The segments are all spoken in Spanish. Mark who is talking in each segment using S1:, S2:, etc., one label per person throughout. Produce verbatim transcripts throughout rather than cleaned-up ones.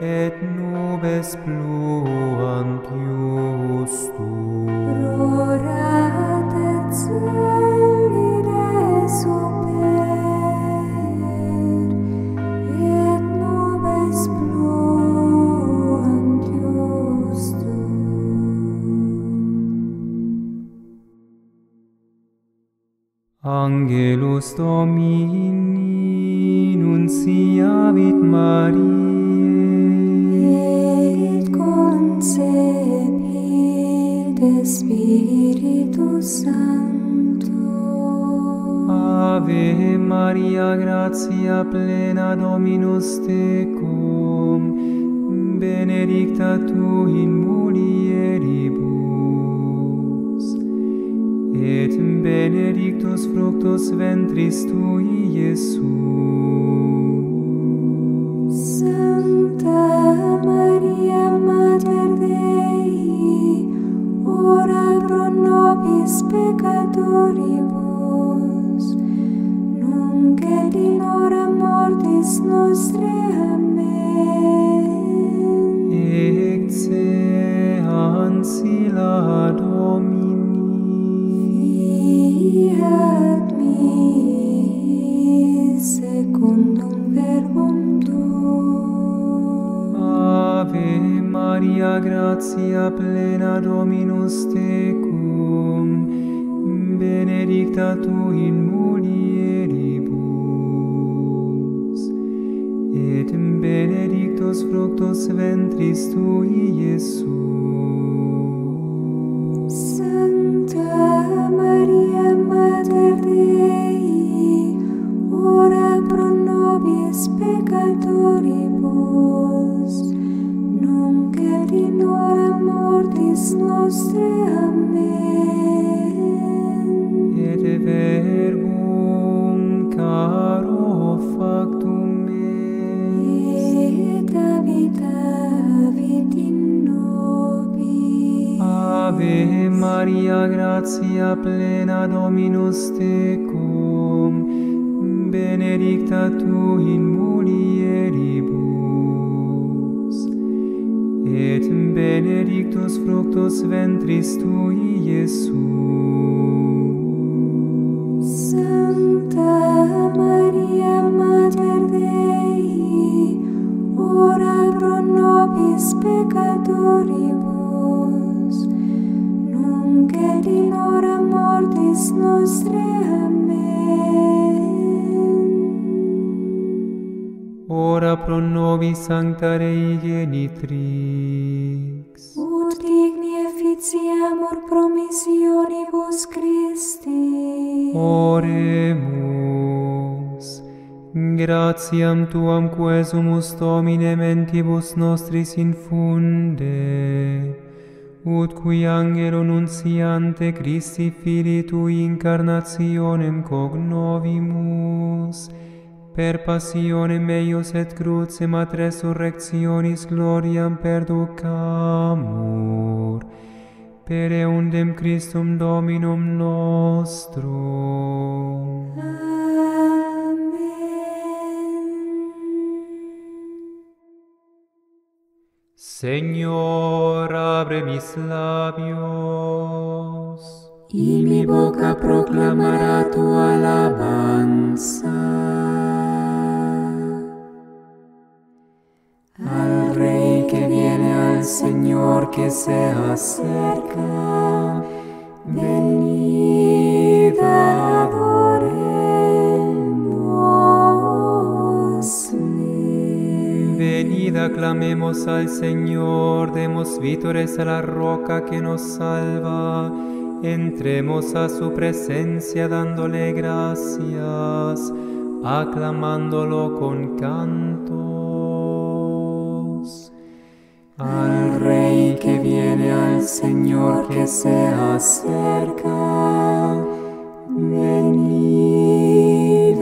S1: et nubes pluant justum.
S2: Rorat et celi desuper, et nubes pluant justum.
S1: Angelus Domini nunciavit Mariae,
S2: Et concepit de Spiritus Sancto.
S1: Ave Maria, gratia plena, Dominus tecum, benedicta tu in mulieribus, et benedictus fructus ventris tui, Iesus.
S2: Sancta Maria, Mater Dei, ora pro nobis peccatoribus, nunc et in hora mortis nostrae. Amen.
S1: Ecce ancilla Domini,
S2: Fiat mi secundum verbum tuum.
S1: Ave Maria, gratia plena, Dominus tecum, benedicta tu in mulieribus, et benedictus fructus ventris tui, Iesus.
S2: Sancta Maria, Mater Dei, ora pro nobis peccatoribus, nunc et in hora mortis nostrae. Amen.
S1: Et verbum caro factum me,
S2: Et habitavit in nobis.
S1: Ave Maria, gratia plena, Dominus tecum, benedicta tu in mulieribus, et benedictus fructus ventris tui, Iesus.
S2: Sancta Maria, Mater Dei, ora pro nobis peccatoribus, nunc et in hora mortis nostrae. Amen.
S1: Ora pro nobis Sancta Rei Genitrix,
S2: Ut digni efficiamur promissionibus Christi.
S1: oremus. Gratiam tuam quesumus Domine mentibus nostris infunde, ut qui angelo nunciante Christi Filii tui incarnationem cognovimus, per passionem eius et crucem ad resurrectionis gloriam perducamur, per eundem Christum Dominum nostrum.
S2: Amen.
S1: Señor, abre mis labios,
S2: Y mi boca proclamará tu alabanza. Al Rey que viene, al Señor que se acerca, venid adorémosle.
S1: venid aclamemos al Señor, demos vítores a la roca que nos salva, entremos a su presencia dándole gracias, aclamándolo con cantos.
S2: Al Rey que viene, al Señor que se acerca, venid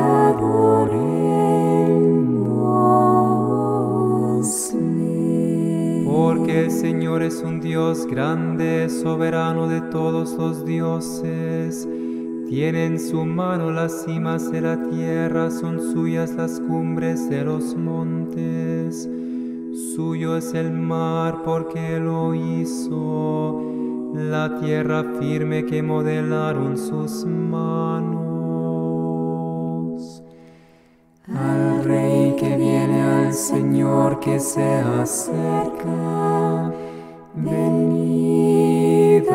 S2: adorémosle.
S1: Porque el Señor es un Dios grande, soberano de todos los dioses. Tiene en su mano las cimas de la tierra, son suyas las cumbres de los montes. Suyo es el mar porque lo hizo, la tierra firme que modelaron sus manos.
S2: Al Rey que viene, al Señor que se acerca, venid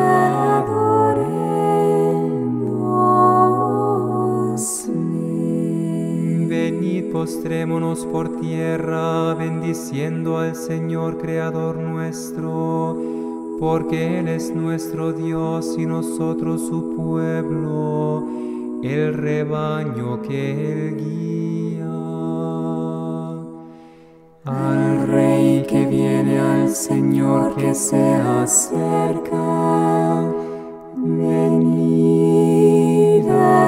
S2: adoremos.
S1: Venid, postrémonos por tierra, bendiciendo al Señor Creador nuestro, porque Él es nuestro Dios y nosotros su pueblo, el rebaño que Él guía.
S2: Al Rey que viene, al Señor que se acerca, venid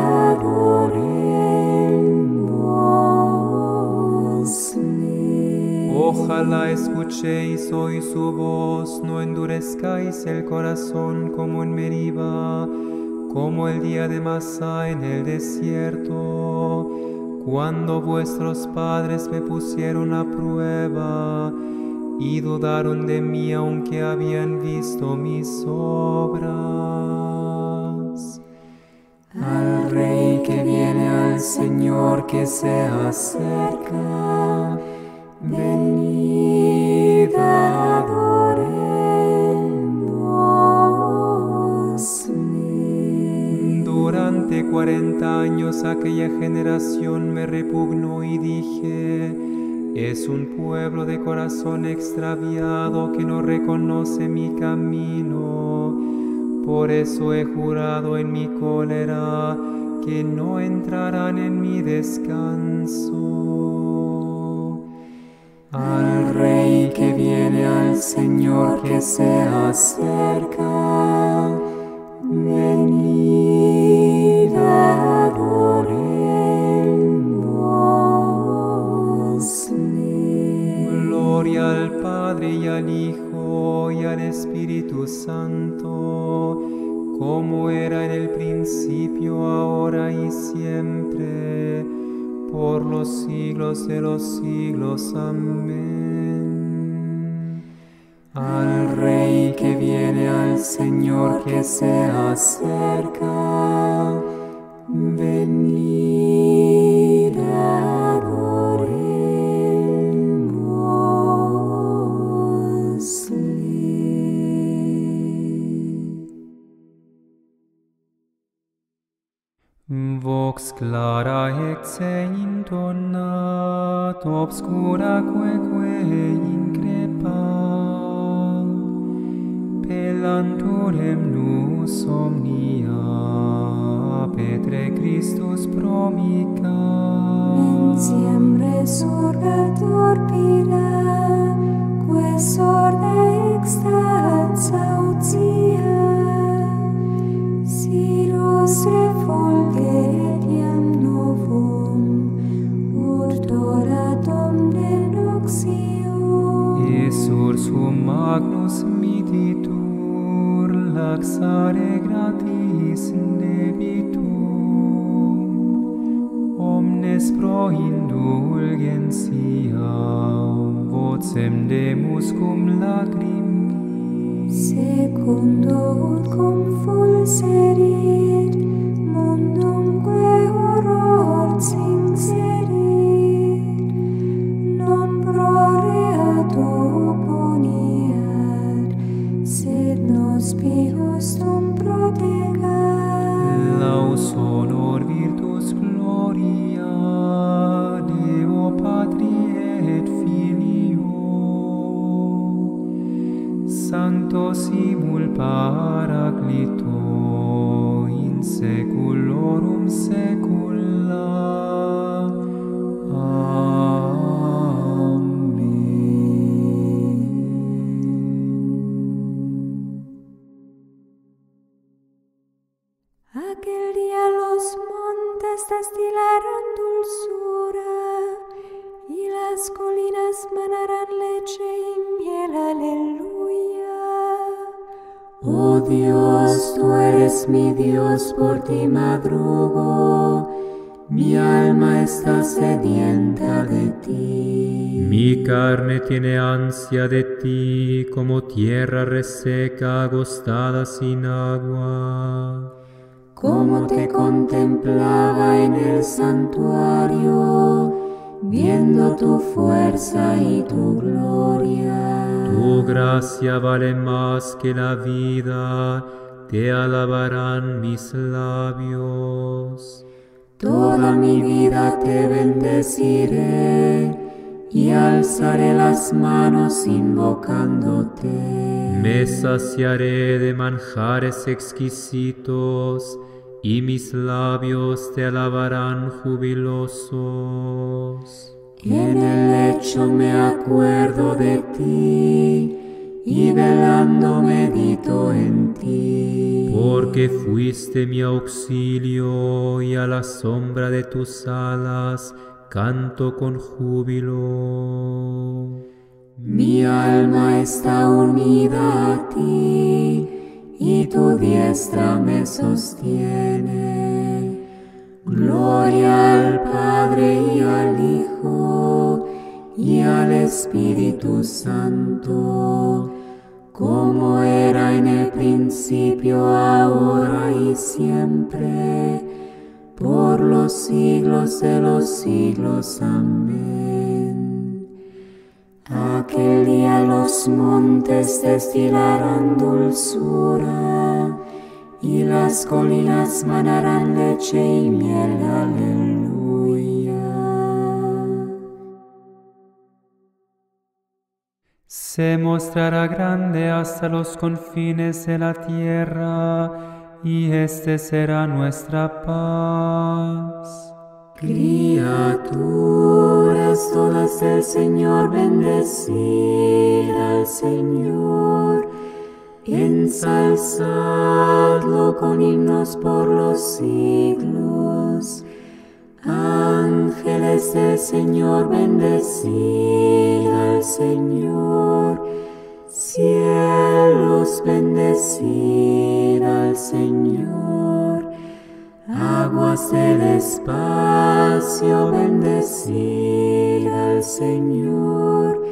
S2: adoremos.
S1: Ojalá escuchéis hoy su voz, no endurezcáis el corazón como en Meriba, como el día de Masá en el desierto, cuando vuestros padres me pusieron a prueba y dudaron de mí aunque habían visto mis obras.
S2: Al Rey que viene, al Señor que se acerca, venid adoremos.
S1: Durante cuarenta años aquella generación me repugnó y dije: es un pueblo de corazón extraviado que no reconoce mi camino. Por eso he jurado en mi cólera que no entrarán en mi descanso.
S2: Al Rey que viene, al Señor que se acerca, venid adoremos.
S1: Gloria al Padre y al Hijo y al Espíritu Santo, como era en el principio, ahora y siempre, por los siglos de los siglos. Amén.
S2: Al Rey que viene, al Señor que se acerca, venid adoremos.
S1: Vox clara ecce intonat, obscura queque increpat, pelanturem nus omnia, Petre Christus promicat.
S3: Mentiam resurgator pira, quae sorda extat sautia, Sirus refulget iam novum, urtoratum de noxium.
S1: Esursum magnus mititur, laxare gratis debitum, omnes pro indulgentiam, vocem Demus cum lacrimi.
S3: Secundo ut cum fulserit, mundumque horror cingerit, non proreat opponiat, sed nos piustum protegat.
S1: Laus honor virtus gloria, Deo Patri et Filio, Sancto simul Paraclito, in saeculorum saecula. Amen.
S3: Aquel día los montes destilarán dulzura y las colinas manarán leche y miel. Aleluya.
S2: Oh Dios, tú eres mi Dios, por ti madrugo, Mi alma está sedienta de ti.
S1: Mi carne tiene ansia de ti, como tierra reseca, agostada sin agua.
S2: Como te contemplaba en el santuario, viendo tu fuerza y tu gloria.
S1: Tu gracia vale más que la vida, te alabarán mis labios.
S2: Toda mi vida te bendeciré y alzaré las manos invocándote.
S1: Me saciaré de manjares exquisitos y mis labios te alabarán jubilosos.
S2: En el lecho me acuerdo de ti y velando medito en ti.
S1: Porque fuiste mi auxilio y a la sombra de tus alas canto con júbilo.
S2: Mi alma está unida a ti y tu diestra me sostiene. Gloria al Padre y al Hijo y al Espíritu Santo, como era en el principio, ahora y siempre, por los siglos de los siglos. Amén. Aquel día los montes destilarán dulzura, y las colinas manarán leche y miel. Aleluya.
S1: Se mostrará grande hasta los confines de la tierra, y este será nuestra paz.
S2: Criaturas todas del Señor, bendecid al Señor. Ensalzadlo con himnos por los siglos. Ángeles del Señor, bendecid al Señor. Cielos, bendecid al Señor. Aguas del espacio, bendecid al Señor.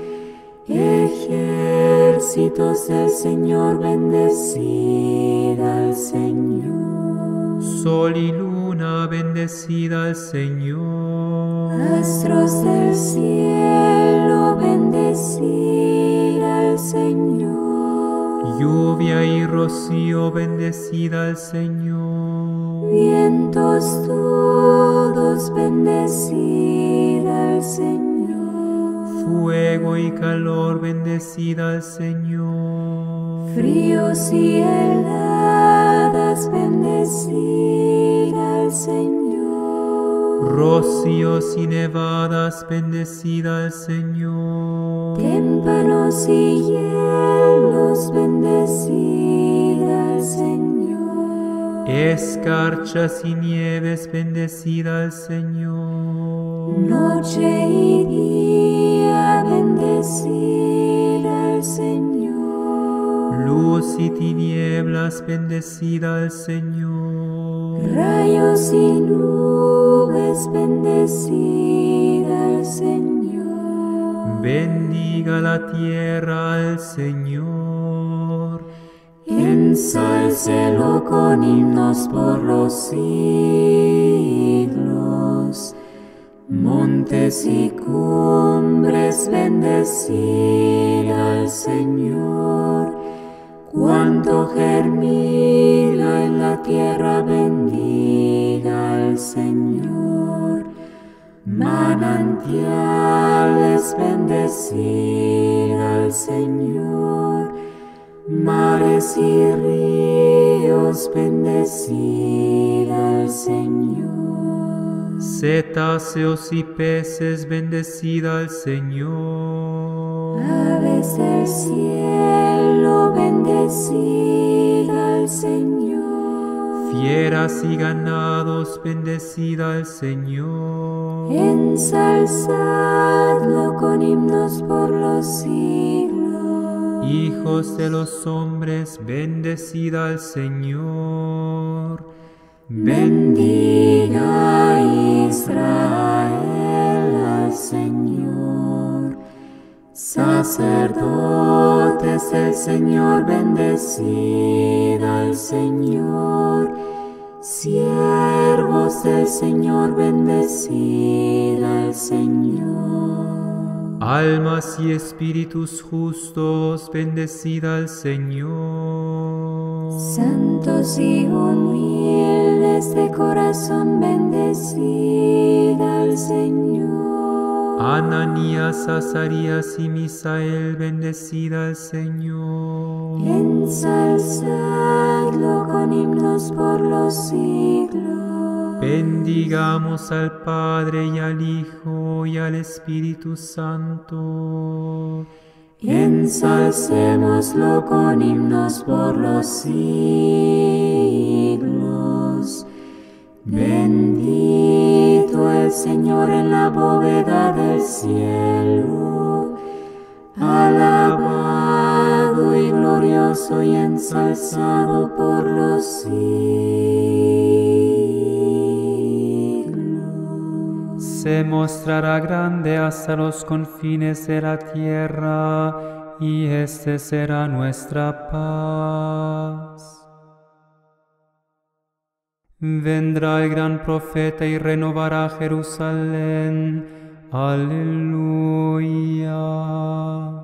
S2: Ejércitos del Señor, bendecid al Señor.
S1: Sol y luna, bendecida al Señor.
S2: Astros del cielo, bendecid al Señor.
S1: Lluvia y rocío, bendecida al Señor.
S2: Vientos todos, bendecid al Señor.
S1: Fuego y calor, bendecida al Señor.
S2: Fríos y heladas, bendecid al Señor.
S1: Rocíos y nevadas, bendecida al Señor.
S2: Témpanos y hielos, bendecid al Señor.
S1: Escarchas y nieves, bendecida al Señor.
S2: Noche y día, bendecid al Señor.
S1: Luz y tinieblas, bendecida al Señor.
S2: Rayos y nubes, bendecid al Señor.
S1: Bendiga la tierra al Señor.
S2: Ensálcelo con himnos por los siglos. Montes y cumbres, bendecid al Señor. Cuanto germina en la tierra, bendiga al Señor. Manantiales, bendecid al Señor. Mares y ríos, bendecid al Señor.
S1: Cetáceos y peces, bendecida al Señor.
S2: Aves del cielo, bendecid al Señor.
S1: Fieras y ganados, bendecida al Señor.
S2: Ensalzadlo con himnos por los siglos.
S1: Hijos de los hombres, bendecida al Señor.
S2: Bendiga Israel al Señor. Sacerdotes del Señor, bendecid al Señor. Siervos del Señor, bendecid al Señor.
S1: Almas y espíritus justos, bendecid al Señor.
S3: Santos y humildes de corazón, bendecid al Señor.
S1: Ananías, Azarías y Misael, bendecid al Señor.
S3: Ensalzadlo con himnos por los siglos.
S1: Bendigamos al Padre y al Hijo y al Espíritu Santo.
S2: Ensalcémoslo con himnos por los siglos. Bendito el Señor en la bóveda del cielo. Alabado y glorioso y ensalzado por los siglos.
S1: Se mostrará grande hasta los confines de la tierra, y este será nuestra paz. Vendrá el gran profeta y renovará Jerusalén. Aleluya.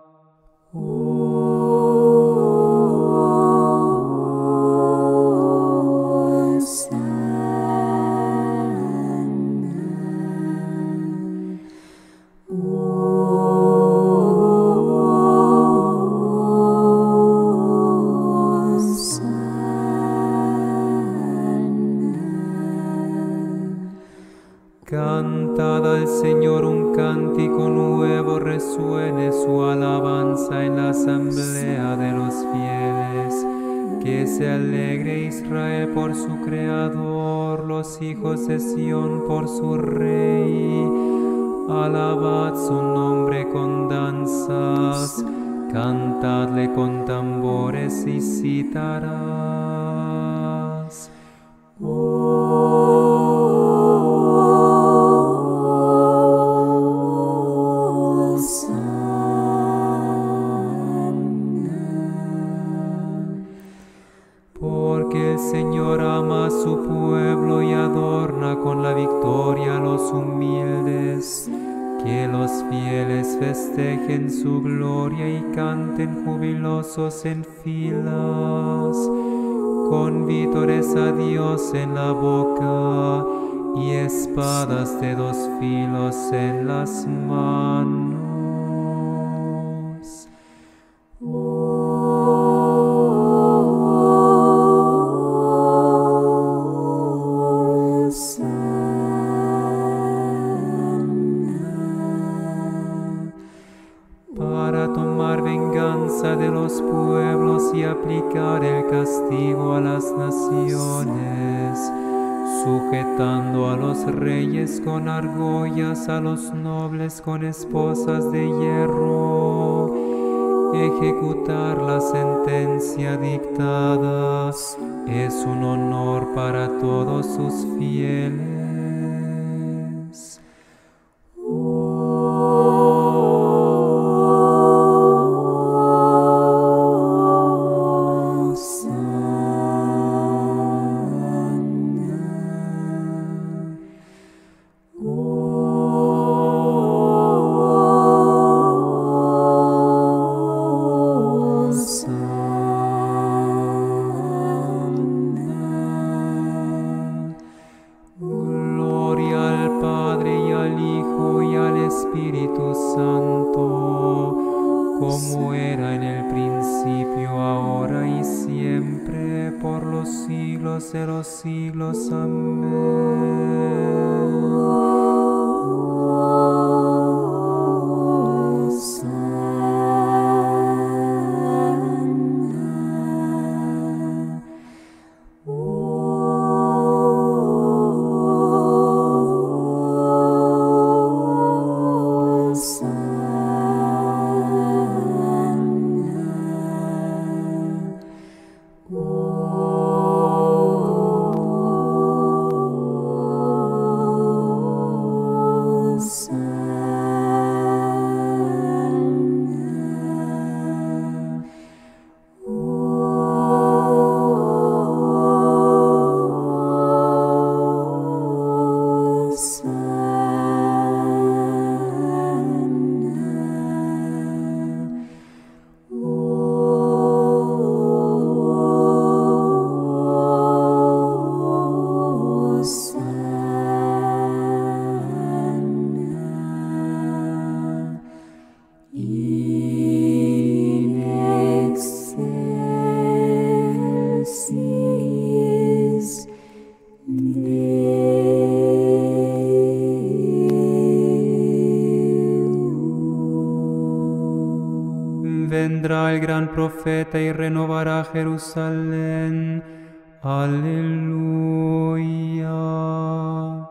S1: Cantad al Señor un cántico nuevo, resuene su alabanza en la asamblea de los fieles. Que se alegre Israel por su Creador, los hijos de Sión por su Rey. Alabad su nombre con danzas, cantadle con tambores y cítaras. Porque el Señor ama a su pueblo y adorna con la victoria a los humildes. Que los fieles festejen su gloria y canten jubilosos en filas, con vítores a Dios en la boca y espadas de dos filos en las manos. Para tomar venganza de los pueblos y aplicar el castigo a las naciones, sujetando a los reyes con argollas, a los nobles con esposas de hierro, ejecutar la sentencia dictada es un honor para todos sus fieles. Espíritu Santo, como era en el principio, ahora y siempre, por los siglos de los siglos. Amén. Vendrá el gran profeta y renovará Jerusalén. Aleluya.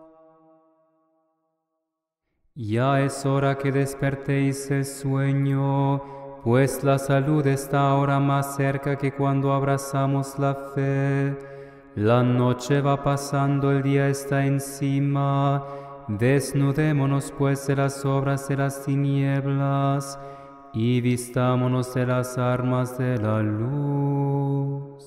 S1: Ya es hora que despertéis el sueño, pues la salud está ahora más cerca que cuando abrazamos la fe. La noche va pasando, el día está encima. Desnudémonos pues de las obras de las tinieblas y vistámonos de las armas de la luz.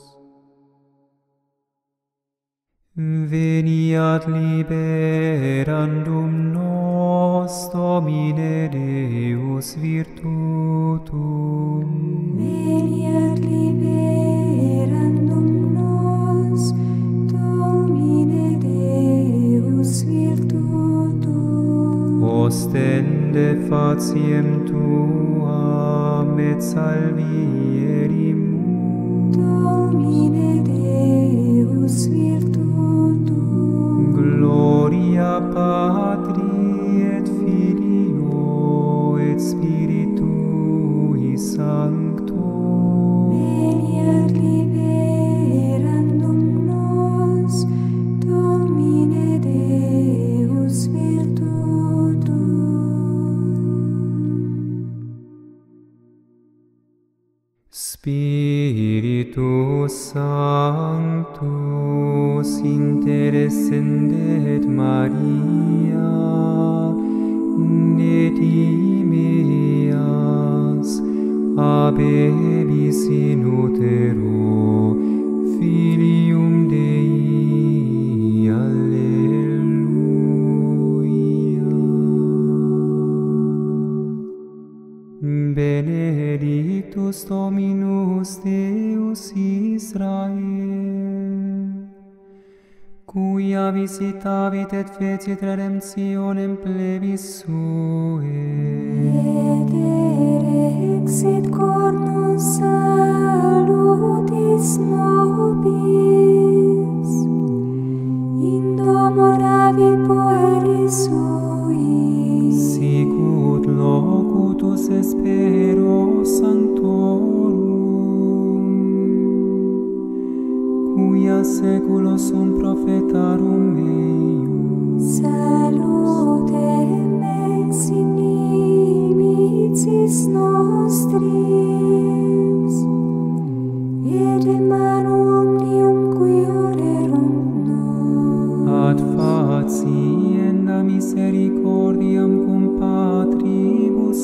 S1: Veniat liberandum nos, Domine Deus virtutum.
S3: Veniat liberandum nos, Domine Deus virtutum.
S1: Ostende faciem tuam et salvierimus.
S3: Domine Deus virtutum.
S1: Gloria Patri et Filio et Spiritui Sancto.
S3: Veniat liberandum nos, Domine Deus virtutum.
S1: Spiritus Sanctus intercedit Maria, ne timeas, abebis in utero Filium Dei. Alleluia. Benedictus Dominus Deus Israel, cuia visitavit et fecit redemptionem plebis suae.
S3: Et erexit cornus salutis nobis, in domo David pueris sui.
S1: Sicut locutus espero sanctorum, cuia seculos sunt profetarum eius.
S3: Salutem ex inimicis nostris, et in manu omnium qui orerunt nos.
S1: Ad facienda misericordiam cum patribus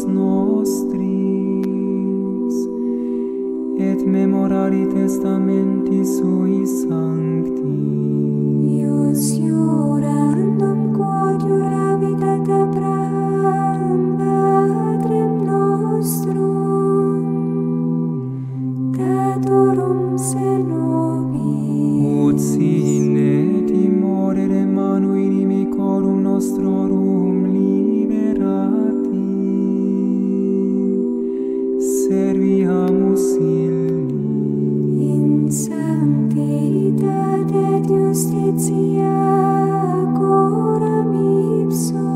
S1: nostris, et memorari testamenti sui sancti.
S3: Ius iurandum quod iuravit ad Abraham patrem nostrum, datorum se nobis.
S1: Ut sine timorere manu inimicorum nostrorum liberati, serviamus illi.
S3: In sanctitate et justitia coram ipso,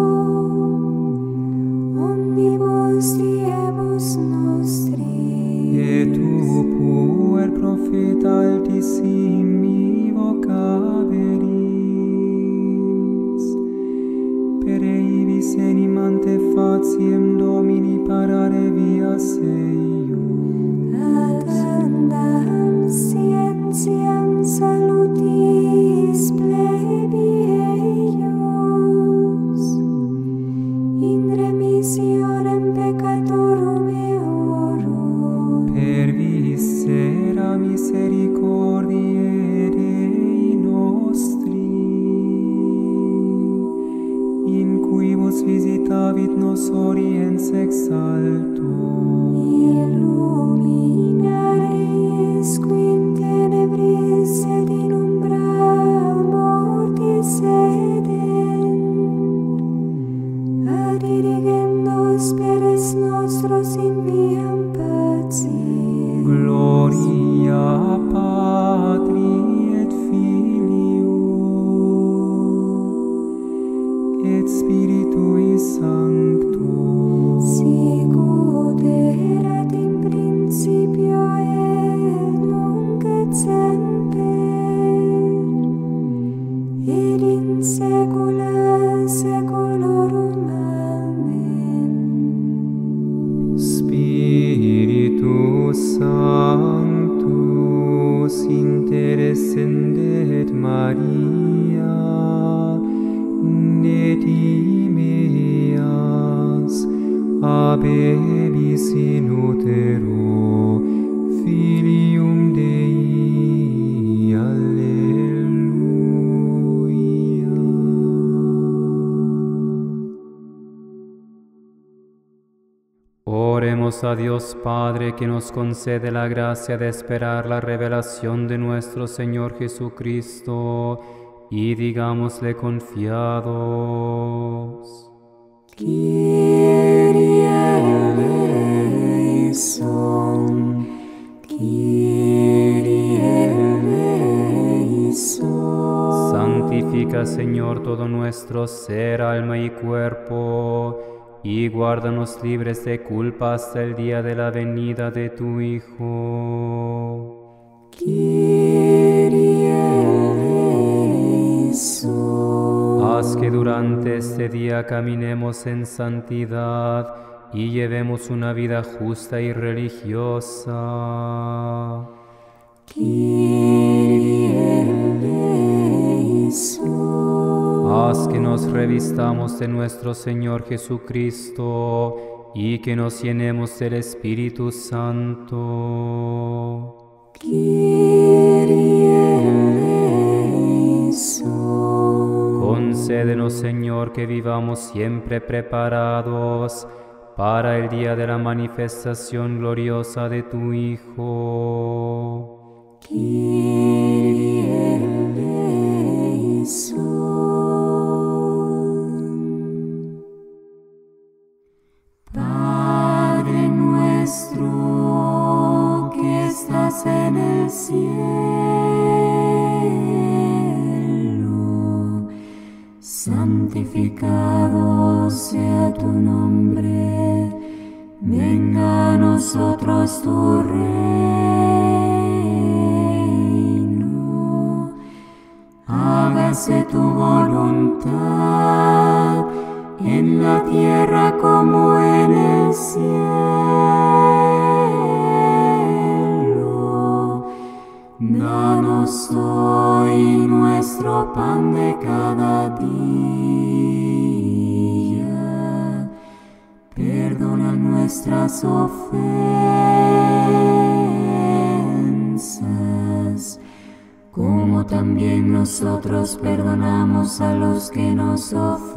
S3: omnibus diebus nostri.
S1: Et tu puer profeta altissimi vocaveris, per eivis animante faciem Domini parare vias eius.
S3: Ad andam scientiam salutis plebi eius, in remissionem peccatorum eorum.
S1: Per viscera misericordiae Dei nostri, in cuibus visitavit nos oriens ex alto.
S3: Illuminaris qui in tenebris et in umbra mortis sedent, ad dirigendo speres nostros in viam patiem.
S1: Gloria Patri et Filio et Spiritui Sancto.
S3: Sicut
S1: Maria, ne timeas, habelis in utero Filium Dei. Alleluia. Oremos a Dios Padre, que nos concede la gracia de esperar la revelación de nuestro Señor Jesucristo, y digámosle confiados:
S2: Kyrie eleison, Kyrie eleison.
S1: Santifica, Señor, todo nuestro ser, alma y cuerpo, y guárdanos libres de culpa hasta el día de la venida de tu Hijo.
S2: Kyrie eleison.
S1: Haz que durante este día caminemos en santidad y llevemos una vida justa y religiosa.
S2: Kyrie eleison.
S1: Haz que nos revistamos de nuestro Señor Jesucristo y que nos llenemos del Espíritu Santo.
S2: Kyrie eleison.
S1: Concédenos, Señor, que vivamos siempre preparados para el día de la manifestación gloriosa de tu Hijo.
S2: Kyrie eleison. Padre nuestro que estás en el cielo, santificado sea tu nombre. Venga a nosotros tu reino. Hágase tu voluntad en la tierra como en el cielo. Danos hoy nuestro pan de cada día. Perdona nuestras ofensas, como también nosotros perdonamos a los que nos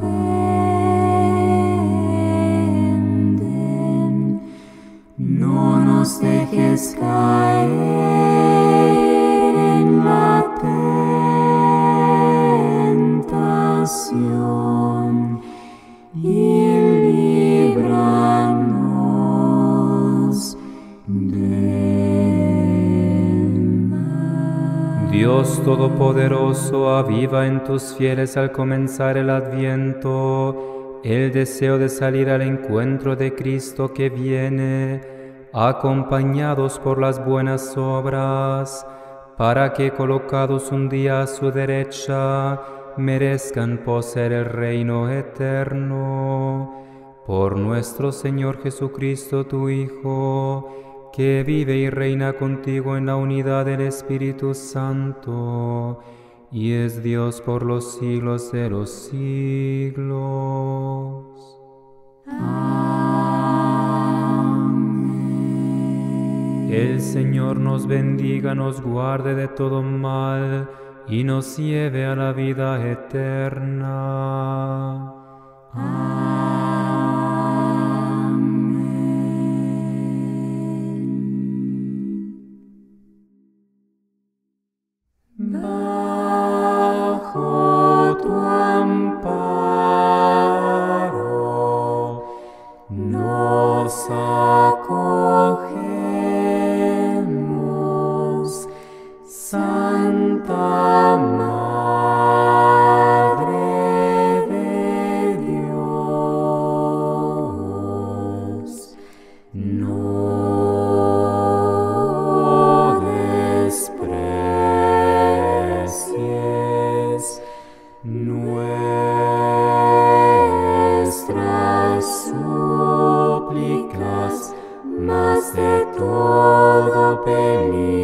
S2: ofenden. No nos dejes caer en la tentación, y líbranos del mal.
S1: Dios Todopoderoso, aviva en tus fieles al comenzar el Adviento el deseo de salir al encuentro de Cristo que viene, acompañados por las buenas obras, para que, colocados un día a su derecha, merezcan poseer el reino eterno. Por nuestro Señor Jesucristo, tu Hijo, que vive y reina contigo en la unidad del Espíritu Santo, y es Dios por los siglos de los siglos.
S2: Amén.
S1: El Señor nos bendiga, nos guarde de todo mal y nos lleve a la vida eterna.
S2: Bajo tu amparo nos acogemos, Santa Madre de Dios. No desprecies nuestras súplicas, mas de todo peligro